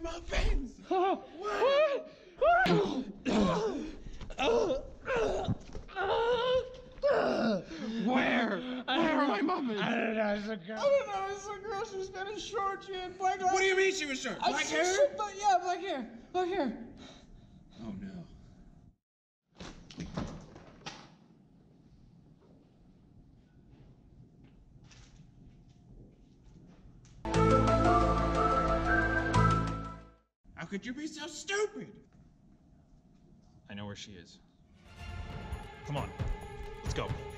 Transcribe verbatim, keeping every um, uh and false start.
muffins! What? Where? Where are my muffins? I don't know, it's a girl. I don't know, it's a girl, she was kind of short, she had black eyes. What do you mean she was short? Black hair? She, but yeah, black hair. Black hair. Oh no. How could you be so stupid? I know where she is. Come on, let's go.